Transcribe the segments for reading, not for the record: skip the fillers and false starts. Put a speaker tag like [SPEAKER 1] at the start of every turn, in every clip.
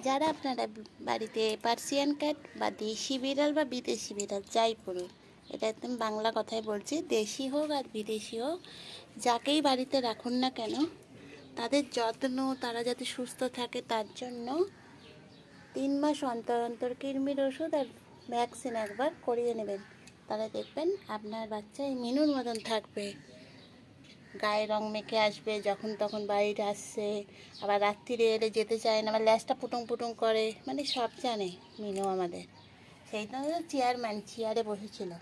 [SPEAKER 1] যারা আপনারা বাড়িতে পার্সিয়ান ক্যাট বা দেশি বিড়াল বা বিদেশি বিড়াল যাই পড়ুন, এটা একদম বাংলা কথায় বলছি, দেশি হোক আর বিদেশি হোক, যাকেই বাড়িতে রাখুন না কেন, তাদের যত্ন, তারা যাতে সুস্থ থাকে তার জন্য 3 মাস অন্তর অন্তর কৃমির ওষুধ আর ভ্যাকসিন একবার করিয়ে নেবেন। তাহলে দেখবেন আপনার বাচ্চা এই মিনুর মতন থাকবে, গায়ে রং মেখে আসবে, যখন তখন বাড়িতে আসছে, আবার রাত্রিরে এলে যেতে চায় না, আবার ল্যাসটা পুটুং পুটুং করে, মানে সব জানে মিনু আমাদের। সেই তো চেয়ারে বসেছিল।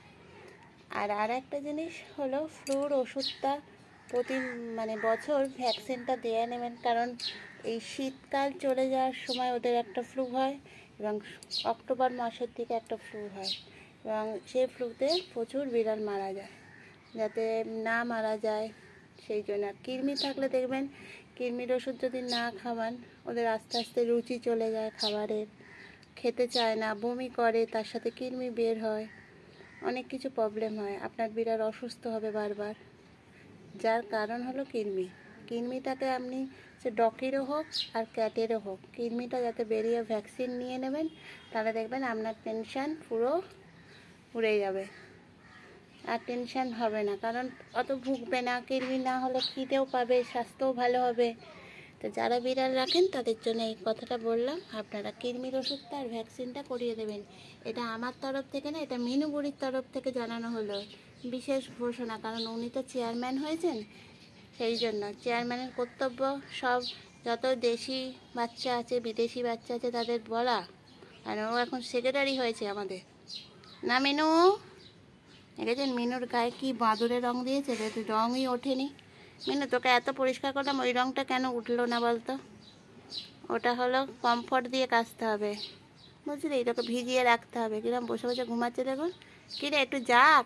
[SPEAKER 1] আর একটা জিনিস হলো, ফ্লুর ওষুধটা প্রতি বছর ভ্যাকসিনটা দিয়ে নেবেন, কারণ এই শীতকাল চলে যাওয়ার সময় ওদের একটা ফ্লু হয় এবং অক্টোবর মাসের দিকে একটা ফ্লু হয়, এবং সেই ফ্লুতে প্রচুর বিড়াল মারা যায়। যাতে না মারা যায় সেই জন্য। আর কৃমি থাকলে দেখবেন, কৃমির ওষুধ যদি না খাওয়ান, ওদের আস্তে আস্তে রুচি চলে যায় খাবারের, খেতে চায় না, বমি করে, তার সাথে কৃমি বের হয়, অনেক কিছু প্রবলেম হয়, আপনার বিড়াল অসুস্থ হবে বারবার। যার কারণ হলো কৃমি। কৃমিটাকে আপনি সে ডগেরও হোক আর ক্যাটেরও হোক, কৃমিটা যাতে বেরিয়ে ভ্যাকসিন নিয়ে নেবেন, তাহলে দেখবেন আপনার টেনশান পুরো উড়ে যাবে, আর টেনশান হবে না, কারণ অত ভুগবে না। কৃমি না হলে খিদেও পাবে, স্বাস্থ্যও ভালো হবে। তো যারা বিড়াল রাখেন তাদের জন্য এই কথাটা বললাম, আপনারা কৃমির ওষুধটা আর ভ্যাকসিনটা করিয়ে দেবেন। এটা আমার তরফ থেকে না, এটা মিনু বুড়ির তরফ থেকে জানানো হলো, বিশেষ ঘোষণা, কারণ উনি তো চেয়ারম্যান হয়েছেন। সেই জন্য চেয়ারম্যানের কর্তব্য সব যত দেশি বাচ্চা আছে, বিদেশি বাচ্চা আছে, তাদের বলা। আর ও এখন সেক্রেটারি হয়েছে আমাদের, না মিনু? দেখেছেন মিনুর গায়ে কি বাঁদরের রং দিয়েছে, রঙই ওঠেনি। মিনু, তোকে এত পরিষ্কার করলাম, ওই রঙটা কেন উঠলো না বলতো? ওটা হলো কমফর্ট দিয়ে কাচতে হবে, বুঝলি? তোকে ভিজিয়ে রাখতে হবে। কিরম বসে বসে ঘুমাচ্ছে দেখুন। কিরে, একটু যাক।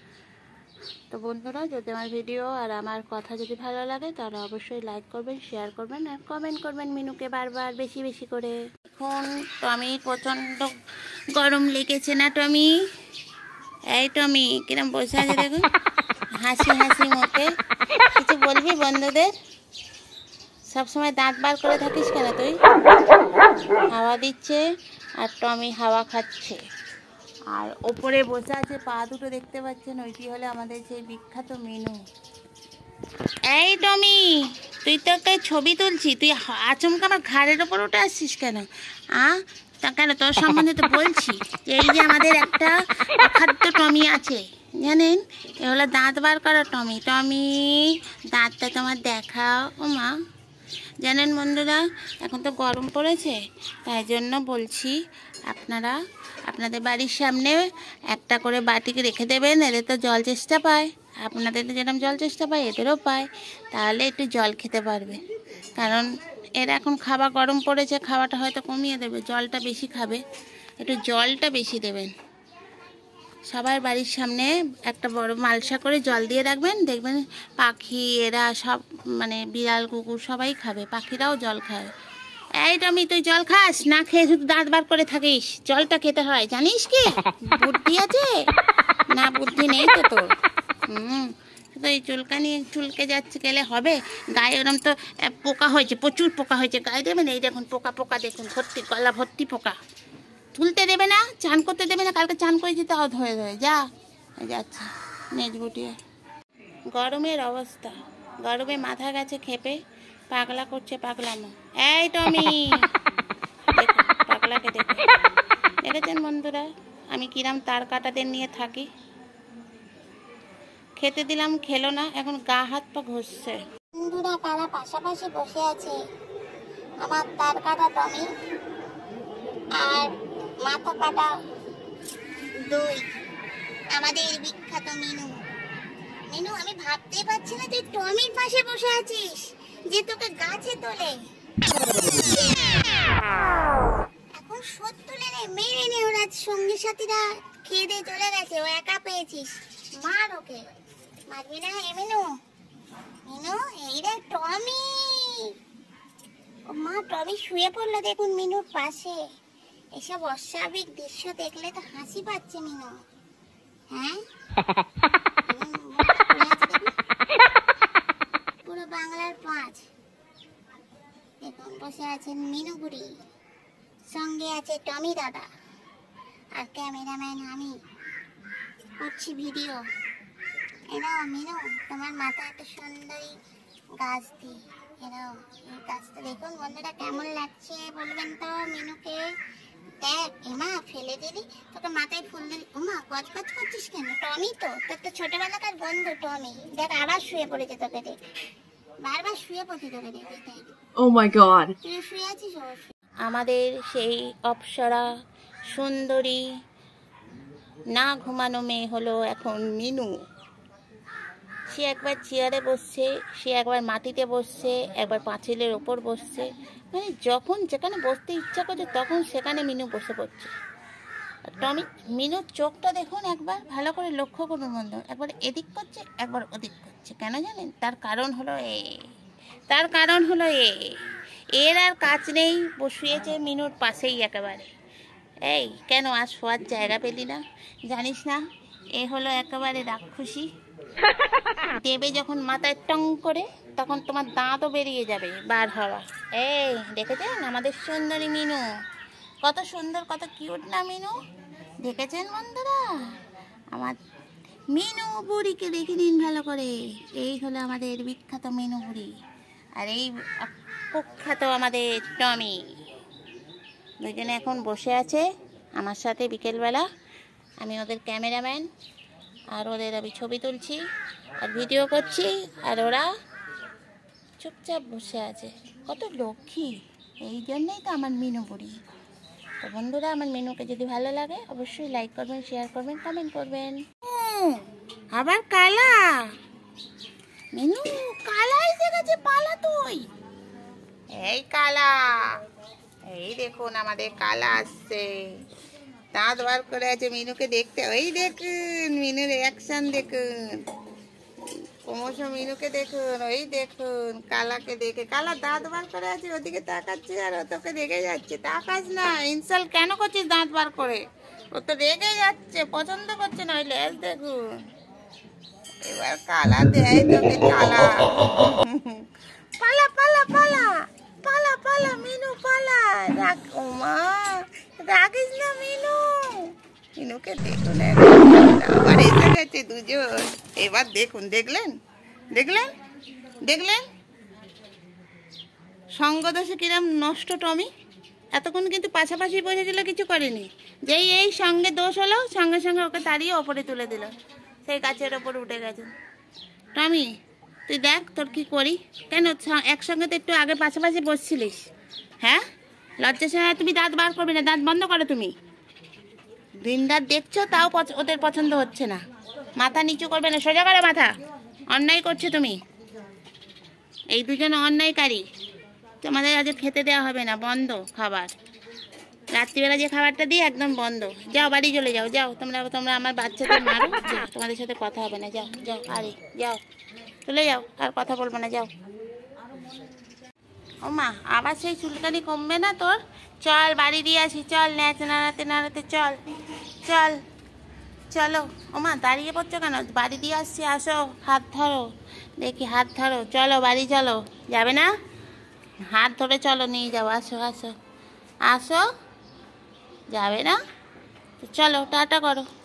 [SPEAKER 1] তো বন্ধুরা, যদি আমার ভিডিও আর আমার কথা যদি ভালো লাগে, তাহলে অবশ্যই লাইক করবেন, শেয়ার করবেন আর কমেন্ট করবেন মিনুকে বারবার বেশি বেশি করে। এখন টমি প্রচণ্ড গরম লেগেছে না টমি? এই টমি কিরম বসে আছে দেখুন, হাসি হাসি মুখে। কিছু বলবি বন্ধুদের? সবসময় দাঁত বার করে থাকিস কেন তুই? হাওয়া দিচ্ছে আর টমি হাওয়া খাচ্ছে, আর ওপরে বসে আছে, পা দুটো দেখতে পাচ্ছেন, ওইটি হলে আমাদের সেই বিখ্যাত মিনু। এই টমি, তুই তো একটা ছবি তুলছি, তুই আচমকা আমার ঘাড়ের ওপর উঠে আসছিস কেন? তা কেন, তোর সম্বন্ধে তো বলছি। এই যে আমাদের একটা অখাদ্য টমি আছে, জানেন? এ হলো দাঁত বার করা টমি। টমি, দাঁতটা তোমার দেখাও। ও মা, জানেন বন্ধুরা, এখন তো গরম পড়েছে, তাই জন্য বলছি, আপনারা আপনাদের বাড়ির সামনে একটা করে বাটিকে রেখে দেবেন। এদের তো জল চেষ্টা পায়, আপনাদের যেরকম জল চেষ্টা পায় এদেরও পায়, তাহলে একটু জল খেতে পারবে। কারণ এর এখন খাবার গরম পড়েছে, খাওয়াটা হয়তো কমিয়ে দেবে, জলটা বেশি খাবে, একটু জলটা বেশি দেবেন। সবার বাড়ির সামনে একটা বড় মালসা করে জল দিয়ে রাখবেন, দেখবেন পাখি, এরা সব বিড়াল কুকুর সবাই খাবে, পাখিরাও জল খায়। এই টমি, তুই জল খাস না? খেয়ে শুধু দাঁত বার করে থাকিস। জলটা খেতে হয়, জানিস কি? বুদ্ধি আছে না? বুদ্ধি নেই তো তোর। শুধু এই চুলকানি চুলকে যাচ্ছে, গেলে হবে? গায়ে ওরম তো পোকা হয়েছে, প্রচুর পোকা হয়েছে গায়ে, দেবেন? এই দেখুন পোকা, পোকা দেখুন, ভর্তি, গলা ভর্তি পোকা। তুলতে দেবে না, চান করতে দেবে না, কালকে চান করে যেতে ধরে ধরে যা যাচ্ছে নেজ গুটিয়ে। গরমের অবস্থা, গরমে মাথা গেছে খেপে, পাগলা করছে পাগলামো। এই টমি, দেখুন পাগলাকে দেখুন। দেখেছেন বন্ধুরা আমি কিরাম তার কাটাদের নিয়ে থাকি? খেতে দিলাম, খেলো না, এখন গা হাত পা ঘষছে।
[SPEAKER 2] বন্ধুরা, তারা পাশাপাশি বসে আছে, আমার তার কাটা টমি আর মাথা কাটা দই, আমাদের বিখ্যাত মিনু। মিনু, আমি ভাবতেই পারছি না তুই টমির পাশে বসে আছিস, যে তোকে গাছে তোলে। এখন শোধ তুলে নে, মেরে নে, ওরা সঙ্গী সাথীরা খেয়ে দিয়ে চলে গেছে, ও একা পেয়েছিস, মার ওকে। মারবি না? এ মিনু, মিনু, এই রে টমি। ও মা, টমি শুয়ে পড়লো দেখুন মিনুর পাশে। এসব অস্বাভাবিক দৃশ্য দেখলে তো হাসি পাচ্ছে মিনু। হ্যাঁ, পুরো বাংলার 5 দেখুন বসে আছেন মিনু বুড়ি। সঙ্গে আছে টমি দাদা, আর ক্যামেরাম্যান আমি করছি ভিডিও। এনাও মিনু, তোমার মাথায় একটা সুন্দরী গাছ দিই। এনাও, এই গাছটা দেখুন বন্ধুরা কেমন লাগছে বলবেন তো মিনুকে। দেখ এমা, ফেলে দিলি, তোকে মাথায় ফুল দিলি। ওমা, গজগজ করছিস কেন? টমি তো তোর তো ছোটবেলাকার বন্ধু টমি। দেখ আবার শুয়ে পড়েছে তোকে দেখ, বারবার শুয়ে পড়ছি তোকে দেখে। দেখ,
[SPEAKER 3] Oh my god.
[SPEAKER 2] তুই শুয়ে আছিস অবশ্যই।
[SPEAKER 1] আমাদের সেই অপ্সরা সুন্দরী না ঘুমানো মেয়ে হলো এখন মিনু। সে একবার চেয়ারে বসছে, সে একবার মাটিতে বসছে, একবার পাঁচিলের ওপর বসছে, মানে যখন যেখানে বসতে ইচ্ছা করছে তখন সেখানে মিনু বসে পড়ছে। টমি, মিনুর চোখটা দেখুন একবার ভালো করে লক্ষ্য করুন বন্ধু, একবার এদিক করছে একবার ওদিক করছে। কেন জানেন? তার কারণ হলো এর আর কাজ নেই, শুয়েছে মিনুর পাশেই একেবারে। এই কেন আজ শোয়ার জায়গা পেলি না? জানিস না এ হলো একেবারে রাক্ষসী। দেবে যখন মাথায় টং করে, তখন তোমার দাঁতও বেরিয়ে যাবে বার হওয়া। এই দেখেছেন আমাদের সুন্দরী মিনু, কত সুন্দর কত কিউট না মিনু? দেখেছেন বন্ধুরা? আমার মিনু বুড়িকে দেখে নিন ভালো করে। এই হলো আমাদের বিখ্যাত মিনু বুড়ি, আর এই কুখ্যাত আমাদের টমি। দুজনে এখন বসে আছে আমার সাথে বিকেলবেলা। আমি ওদের ক্যামেরাম্যান, আর ওদের আমি ছবি তুলছি আর ভিডিও করছি, আর ওরা চুপচাপ বসে আছে। কত লক্ষ্মী, এই জন্যই তো আমার মিনু বুড়ি। তো বন্ধুরা, আমার মিনুকে যদি ভালো লাগে অবশ্যই লাইক করবেন, শেয়ার করবেন, কমেন্ট করবেন। আবার কালা মিনু, কালা এসে গেছে, পালা তুই। এই কালা, এই দেখুন আমাদের কালা আসছে, দাঁত বার করে আছে মিনুকে দেখতে। ওই দেখুন মিনুর রিয়াকশন দেখুন, ক্রমশ মিনুকে দেখুন, ওই দেখুন কালাকে দেখে। কালা দাঁত বার করে আছে, ওদিকে তাকাচ্ছে আর ও তোকে রেগে যাচ্ছে। তাকাস না, ইনসাল্ট কেন করছিস দাঁত বার করে? ও তো রেগে যাচ্ছে, পছন্দ করছে না। ওই লেজ দেখুন, এবার কালা দেয় তোকে। কালা পালা পালা পালা পালা পালা মিনু পালা। রাখ, ওমা রাখিস না মিনু। মিনুকে দেখুন আবার এসে গেছে দুজন। এবার দেখুন, দেখলেন দেখলেন দেখলেন সঙ্গ দোষে কিরম নষ্ট টমি। এতক্ষণ কিন্তু পাশাপাশি বসেছিল, কিছু করেনি। যেই এই সঙ্গে দোষ হলো, সঙ্গে সঙ্গে ওকে তাড়িয়ে ওপরে তুলে দিল, সেই গাছের ওপর উঠে গেছে। টমি তুই দেখ তোর কি করি। কেন একসঙ্গে তো একটু আগে পাশাপাশি বসছিলিস? হ্যাঁ, লজ্জা ছাড়া তুমি দাঁত বার করবে না? দাঁত বন্ধ করো তুমি। দিন রাত দেখছো, তাও ওদের পছন্দ হচ্ছে না। মাথা নিচু করবে না, সোজা করো মাথা। অন্যায় করছো তুমি, এই দুজন অন্যায়কারী। তোমাদের আজ খেতে দেওয়া হবে না, বন্ধ খাবার। রাত্রিবেলা যে খাবারটা দিই একদম বন্ধ। যাও বাড়ি চলে যাও, যাও তোমরা আমার বাচ্চাদের মারো, তোমাদের সাথে কথা হবে না। যাও যাও, আরে যাও, চলে যাও, আর কথা বলবো না, যাও। ও মা, আবার সেই চুলকানি কমবে না তোর? চল বাড়ি দিয়ে আসি, চল, ন্যাচ নাড়াতে নাড়াতে চল চল। চলো। ও মা, দাঁড়িয়ে পড়ছো কেন? বাড়ি দিয়ে আসছি, আসো, হাত ধরো দেখি, হাত ধরো, চলো বাড়ি চলো। যাবে না? হাত ধরে চলো, নিয়ে যাও, আসো আসো আসো। যাবে না? চলো, টাটা করো।